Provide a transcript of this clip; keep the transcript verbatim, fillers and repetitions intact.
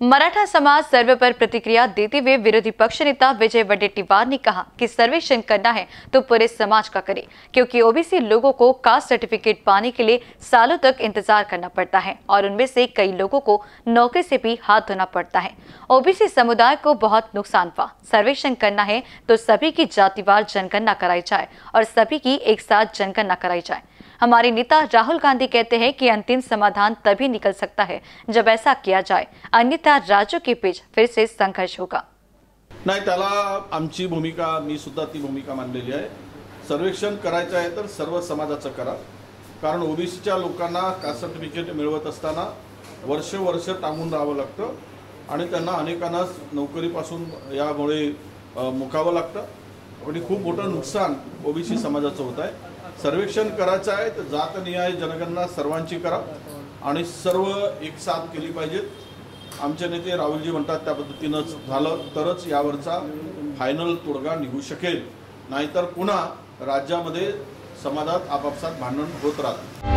मराठा समाज सर्वे पर प्रतिक्रिया देते हुए विरोधी पक्ष नेता विजय वडेट्टीवार ने कहा कि सर्वेक्षण करना है तो पूरे समाज का करे, क्योंकि ओबीसी लोगों को कास्ट सर्टिफिकेट पाने के लिए सालों तक इंतजार करना पड़ता है और उनमें से कई लोगों को नौकरी से भी हाथ धोना पड़ता है। ओबीसी समुदाय को बहुत नुकसान हुआ। सर्वेक्षण करना है तो सभी की जातिवार जनगणना कराई जाए और सभी की एक साथ जनगणना कराई जाए। हमारे नेता राहुल गांधी कहते हैं कि अंतिम समाधान तभी निकल सकता है जब ऐसा किया जाए, अन्यथा राज्यों के बीच फिर से संघर्ष होगा। नाही, त्याला आमची भूमिका, मी सुद्धा ती भूमिका मांडलेली आहे। सर्वेक्षण करायचं आहे तर सर्व समाजाचं करा, कारण ओबीसीच्या लोकांना कास्ट सर्टिफिकेट मिळवत असताना वर्ष वर्ष टांगून राहावं लागतं आणि त्यांना अनेकांना नोकरीपासून यामुळे मुकावं लागतं आणि खूप मोठं नुकसान ओबीसी समाजाचं होत आहे। सर्वेक्षण करायचं आहे तर जातनिहाय जनगणना सर्वांची करा आणि सर्व एक साथ केली पाहिजेत। आमचे नेते राहुलजी म्हणतात त्या पद्धतीनंच झालं तरच यावरचा फायनल तोडगा निघू शकेल, नाहीतर पुन्हा राज्यामध्ये समाजात आपापसात भांडण होत राहतं।